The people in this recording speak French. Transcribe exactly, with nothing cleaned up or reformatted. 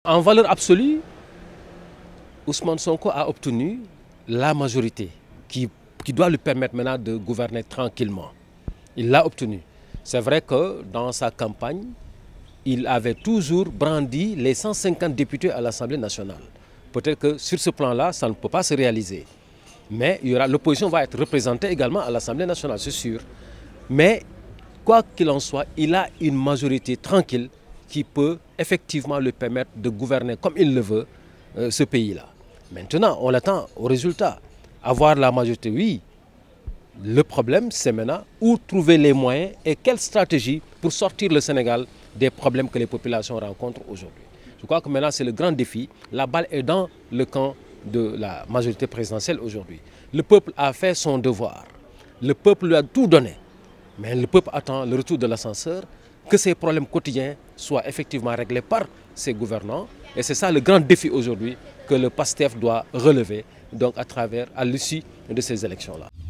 En valeur absolue, Ousmane Sonko a obtenu la majorité qui, qui doit lui permettre maintenant de gouverner tranquillement. Il l'a obtenu. C'est vrai que dans sa campagne, il avait toujours brandi les cent cinquante députés à l'Assemblée nationale. Peut-être que sur ce plan-là, ça ne peut pas se réaliser. Mais l'opposition va être représentée également à l'Assemblée nationale, c'est sûr. Mais quoi qu'il en soit, il a une majorité tranquille qui peut effectivement lui permettre de gouverner comme il le veut euh, ce pays-là. Maintenant, on attend au résultat. Avoir la majorité, oui. Le problème, c'est maintenant où trouver les moyens et quelle stratégie pour sortir le Sénégal des problèmes que les populations rencontrent aujourd'hui. Je crois que maintenant, c'est le grand défi. La balle est dans le camp de la majorité présidentielle aujourd'hui. Le peuple a fait son devoir. Le peuple lui a tout donné. Mais le peuple attend le retour de l'ascenseur, que ces problèmes quotidiens soient effectivement réglés par ses gouvernants. Et c'est ça le grand défi aujourd'hui que le PASTEF doit relever donc à travers, à l'issue de ces élections-là.